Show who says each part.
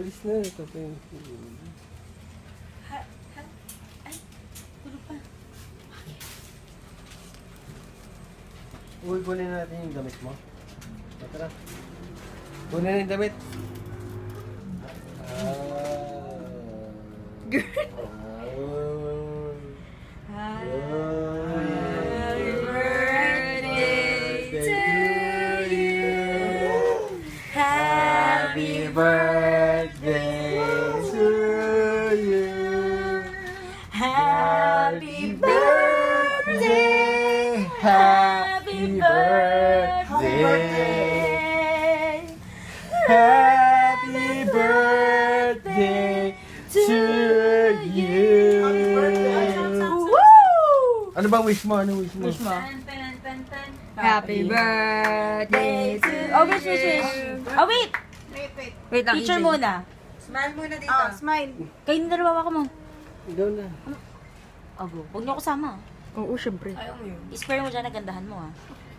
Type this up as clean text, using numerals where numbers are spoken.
Speaker 1: Bilis na ito.
Speaker 2: Ay, tulog pa.
Speaker 1: Uy, kunin natin yung damit mo. Tara. Kunin na yung damit.
Speaker 2: Happy birthday to you.
Speaker 1: Happy birthday to you.
Speaker 2: Happy birthday.
Speaker 1: Happy birthday. Happy birthday to you.
Speaker 2: Woo!
Speaker 1: Ano bang wish mo? Ano wish mo?
Speaker 2: Wish mo. Happy birthday to... Oh, wish. Oh, wait. Wait lang, picture muna.
Speaker 3: Smile muna dito.
Speaker 4: Oh, smile.
Speaker 2: Kayo na dalawa ka mo.
Speaker 1: Ikaw na.
Speaker 2: Ago, huwag niyo ako sama.
Speaker 4: Oo, syempre.
Speaker 3: Ayaw mo yun.
Speaker 2: I-spare mo dyan, nagandahan mo, ha.